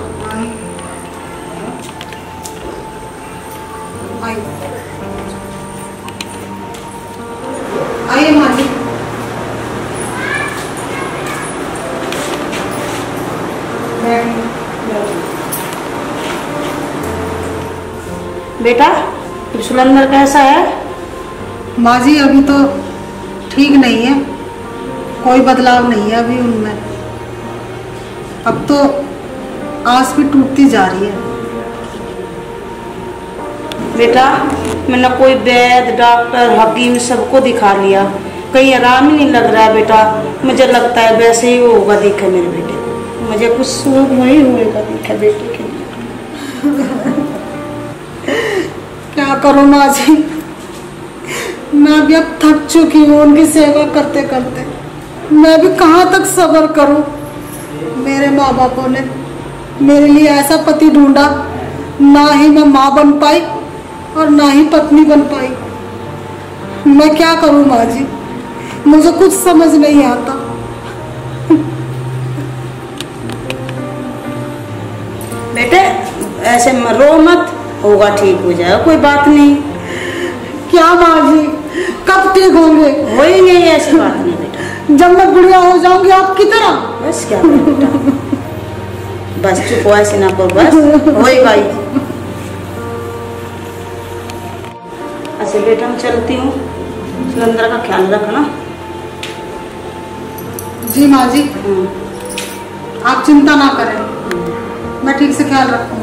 आइए माँ जी। बेटा सुरेंद्र कैसा है? माँ जी अभी तो ठीक नहीं है, कोई बदलाव नहीं है अभी उनमें। अब तो आस भी टूटती जा रही है। बेटा मैंने कोई वैद्य डॉक्टर हकीम सबको दिखा लिया, कहीं आराम ही नहीं लग रहा है बेटा। मुझे लगता है वैसे ही होगा दिखे मेरे बेटे को, मुझे कुछ सूझ नहीं होगा दिखा बेटे के लिए। क्या करूँ माँ जी, मैं भी अब थक चुकी हूँ उनकी सेवा करते करते। मैं भी कहाँ तक सब्र करूँ। मेरे माँ बापों ने मेरे लिए ऐसा पति ढूंढा, ना ही मैं माँ बन पाई और ना ही पत्नी बन पाई। मैं क्या करूँ माँ जी, मुझे कुछ समझ नहीं आता। बेटे ऐसे रो मत, होगा ठीक हो जाएगा, कोई बात नहीं। क्या माँ जी, कब ठीक होंगे? हो ही नहीं, ऐसी बात नहीं बेटा। जब मैं बुढ़िया हो जाऊंगी आपकी तरह? बस क्या बेटा, बस चुप हो, ऐसे ना करो, बस वही भाई। अच्छा बेटा मैं चलती हूँ, सुरेंद्र का ख्याल रखना। जी माँ जी, आप चिंता ना करें, मैं ठीक से ख्याल रखूंगी।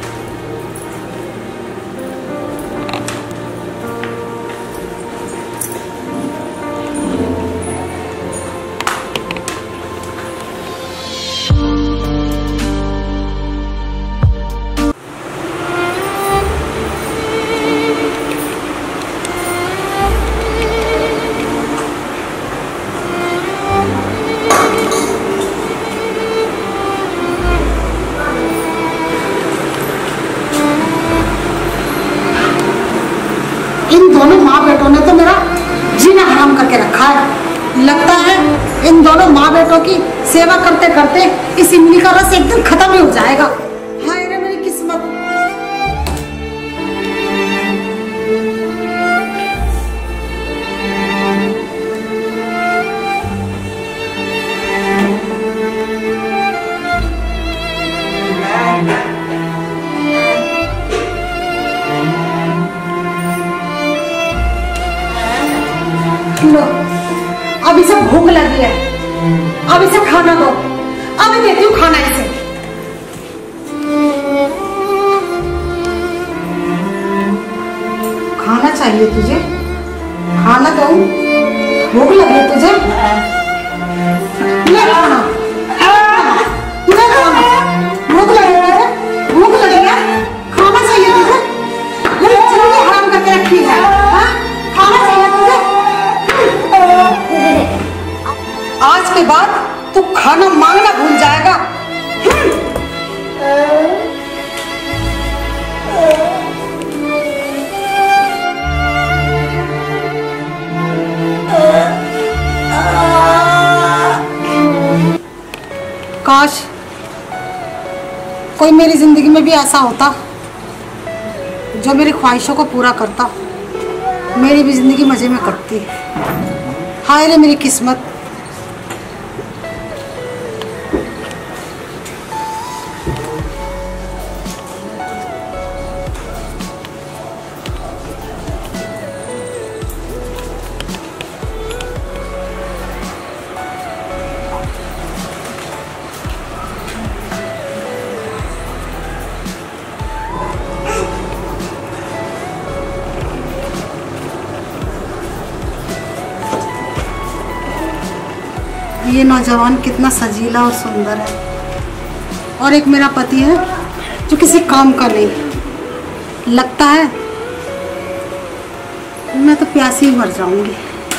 इन दोनों माँ बेटों ने तो मेरा जीना हराम करके रखा है। लगता है इन दोनों माँ बेटों की सेवा करते करते इस इमली का रस एक दिन खत्म ही हो जाएगा। हाय रे मेरी किस्मत। लो, अब इसे भूख लगी है, अब इसे खाना दो। अभी देती हूँ खाना इसे। खाना चाहिए तुझे? खाना दो, भूख लगी है तुझे? ले खाना, ले खाना। भूख लगी है, भूख लगी है, खाना चाहिए तुझे? मेरी जिंदगी हराम करके रखी है। हाँ? खाना चाहिए तुझे? आज के बाद तू खाना मांगना भूल जाएगा। काश कोई मेरी जिंदगी में भी ऐसा होता जो मेरी ख्वाहिशों को पूरा करता, मेरी भी जिंदगी मजे में कटती। हाय रे मेरी किस्मत। ये नौजवान कितना सजीला और सुंदर है, और एक मेरा पति है जो किसी काम का नहीं। लगता है मैं तो प्यासी ही मर जाऊंगी।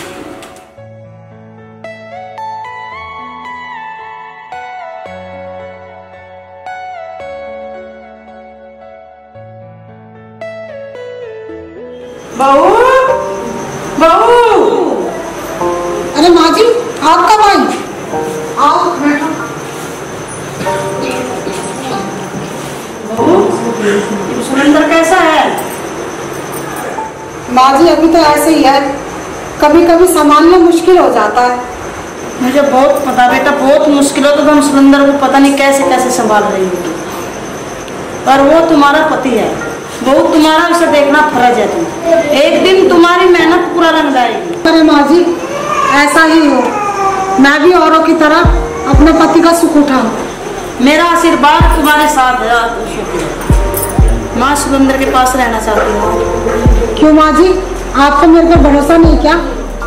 बहू, बहू। अरे माँ जी, आप कब आई? आओ बैठो। सुरेंद्र कैसा है? माँ जी अभी तो ऐसे ही है, कभी कभी संभालना मुश्किल हो जाता है। मुझे बहुत पता बेटा, बहुत मुश्किल हो तो हम सुरेंद्र को पता नहीं कैसे कैसे संभाल रही हो, पर वो तुम्हारा पति है, वो तुम्हारा उसे देखना फर्ज है। तुम एक दिन तुम्हारी मेहनत पूरा रंग लाएगी। अरे माँ जी ऐसा ही हो, मैं भी औरों की तरह अपने पति का सुख उठाऊं। मेरा आशीर्वाद तुम्हारे साथ है। माँ सुरेंद्र के पास रहना चाहती हूँ। क्यों माँ जी, आपको मेरे पर भरोसा नहीं क्या?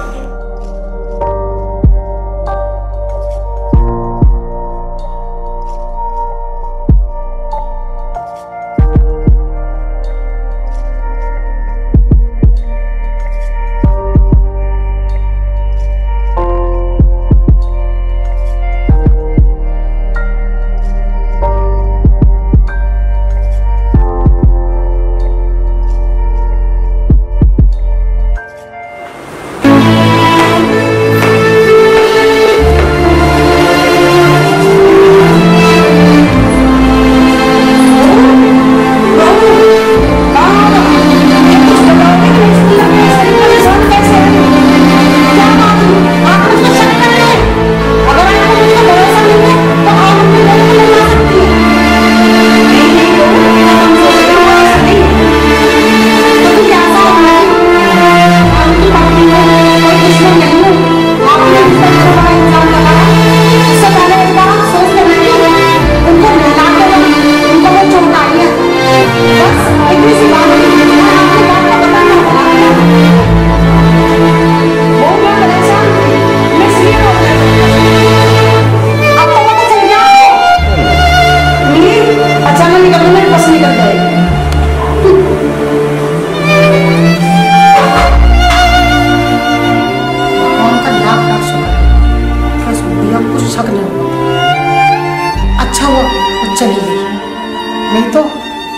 नहीं तो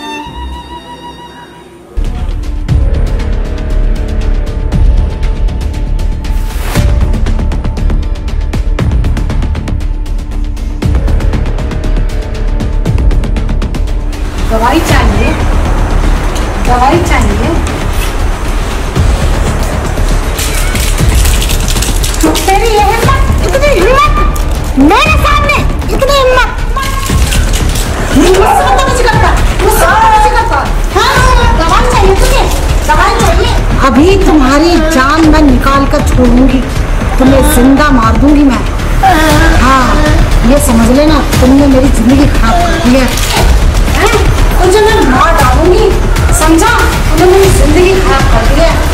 दवाई चाहिए, दवाई चाहिए। तेरी ये हिम्मत, इतनी हिम्मत मेरे सामने, इतनी हिम्मत मुझसे नहीं करता, मुझसे नहीं करता। हाँ, दवाई चाहिए तुझे, दवाई चाहिए। अभी तुम्हारी जान मैं निकाल कर छोड़ूंगी, तुम्हें जिंदा मार दूंगी मैं। हाँ ये समझ लेना, तुमने मेरी जिंदगी खराब कर दी है। तुझे मैं मार डालूंगी, समझा? तुमने मेरी जिंदगी खराब कर दी है।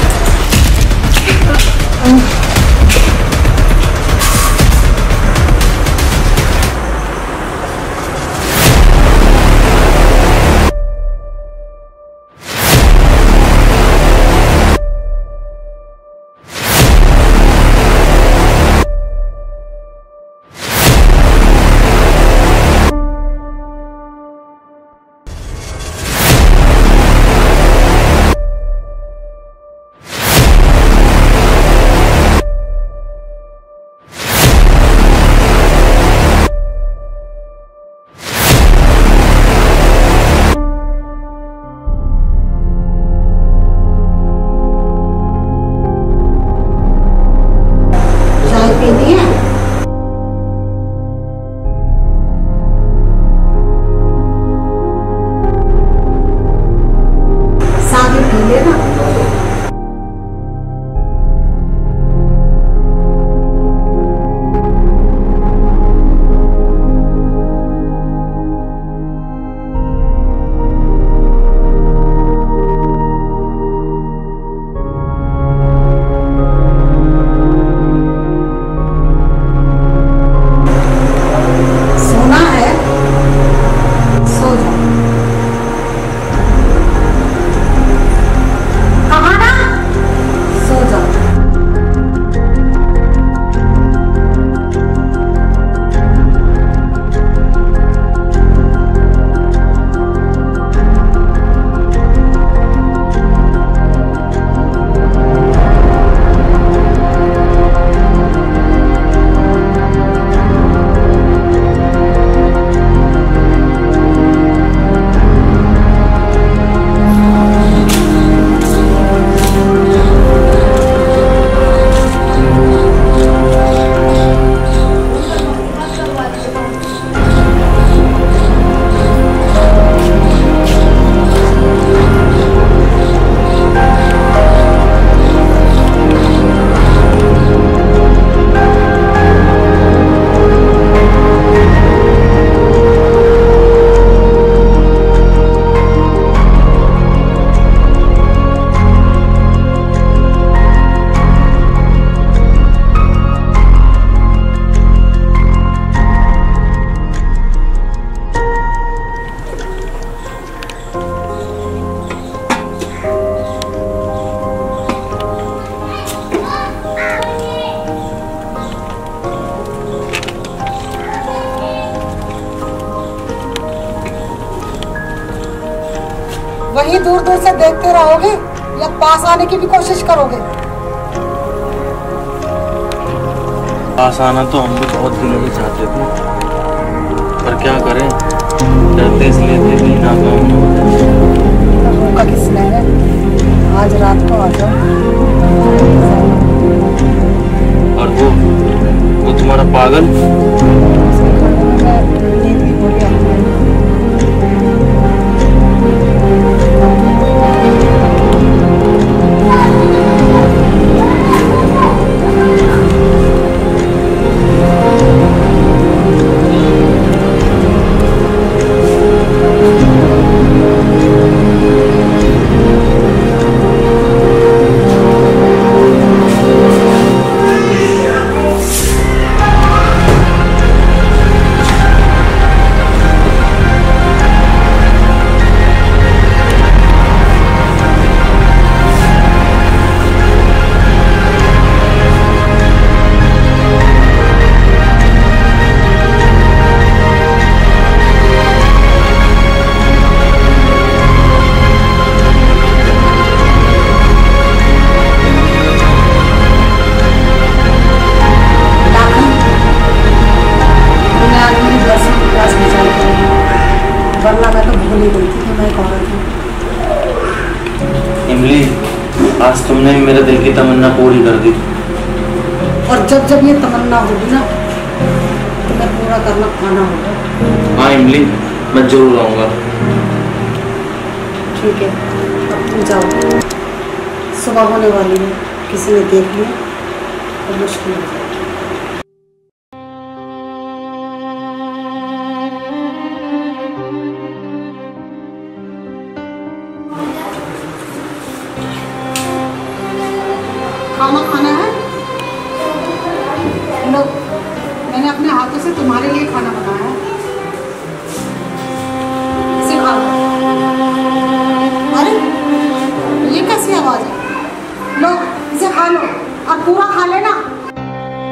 वही दूर दूर से देखते रहोगे या पास आने की भी कोशिश करोगे? पास आना तो हम भी बहुत दिनों से चाहते थे, पर क्या करें, डरते इसलिए थे कि नाकाम न हो जाए। रोका किसने है? आज रात को आ जाओ। और वो तुम्हारा पागल नींद भी हो गया। वरना मैं तो भूल ही गई थी कि मैं एक औरत हूँ। इमली, आज तुमने मेरे दिल की तमन्ना पूरी कर दी। और जब जब ये तमन्ना होगी ना तो मैं पूरा करना आना होगा। हाँ इमली, मैं जरूर आऊँगा। ठीक है, अब तुम जाओ, सुबह होने वाली है, किसी ने देख लिया तो मुश्किल हो जाएगी। खाना खाना है? लो, मैंने अपने हाथों से तुम्हारे लिए खाना बनाया है, इसे खा लो। अरे ये कैसी आवाज है? लो इसे खा लो और पूरा खा लेना।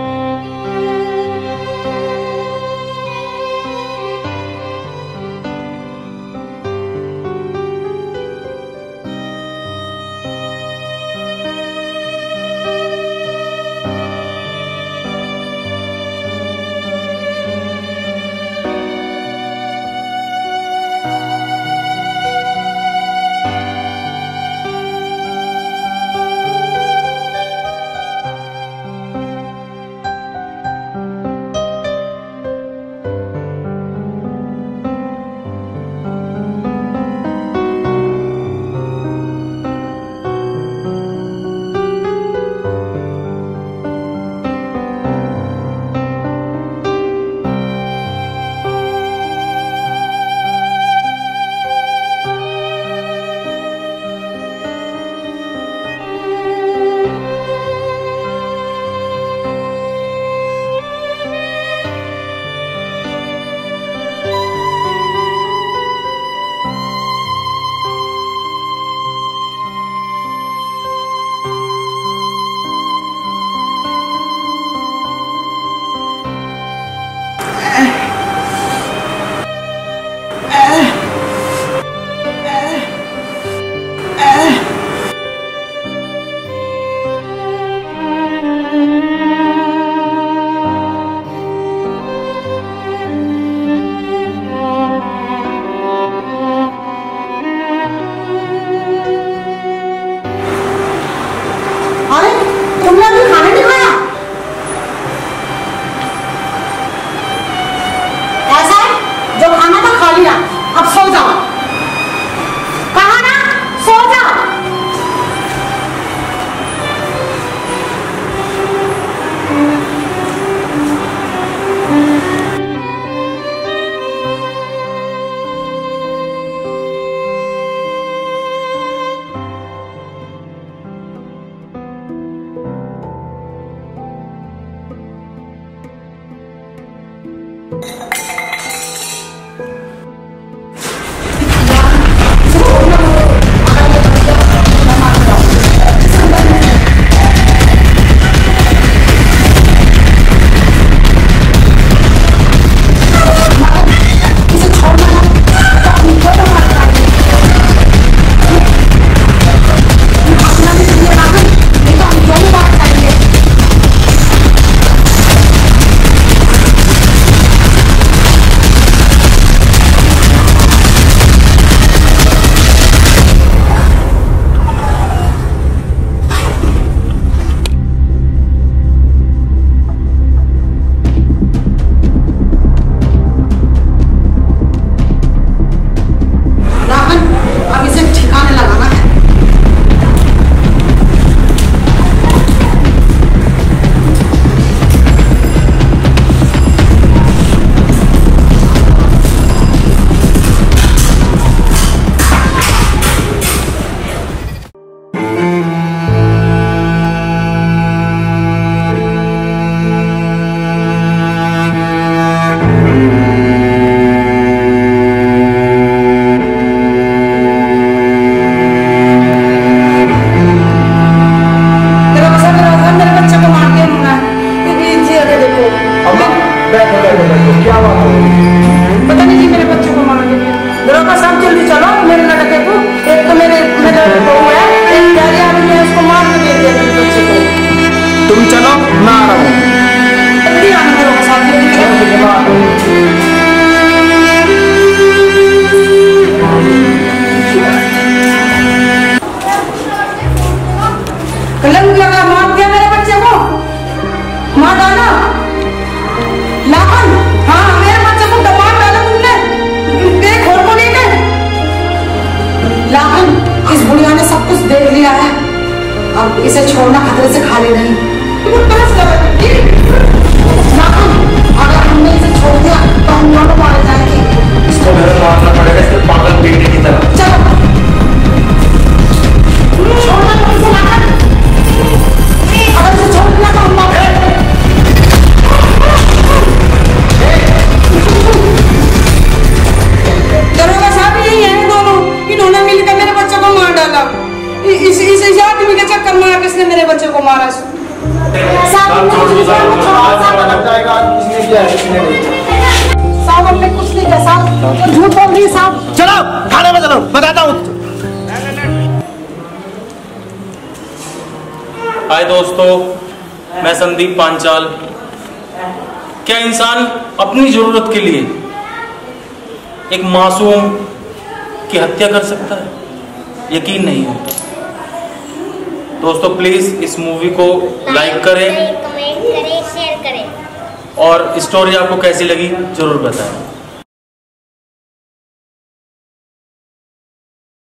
अब इसे छोड़ना खतरे से खाली नहीं। अगर हमने इसे छोड़ दिया तो हम दोनों मारे जाएंगे। इसको घर मारना पड़ेगा इसके पागल बेटे की तरह। चलो छोड़ना तो इसे ना कर। अगर इसे छोड़ दिया तो हम मारे दरोगा साहब यही है दोनों, इन्होंने मिलकर मेरे बच्चों को मार डाला। इस आदमी के चक्कर में आके इसने मेरे बच्चों को मारा। साहब हमने कुछ नहीं किया साहब, झूठ बोल रही है साहब। चलो थाने में चलो, बताता हूँ। हाय दोस्तों, मैं संदीप पांचाल। क्या इंसान अपनी जरूरत के लिए एक मासूम की हत्या कर सकता है? यकीन नहीं होता। दोस्तों प्लीज इस मूवी को लाइक करें, कमेंट करें, शेयर करें और स्टोरी आपको कैसी लगी जरूर बताएं।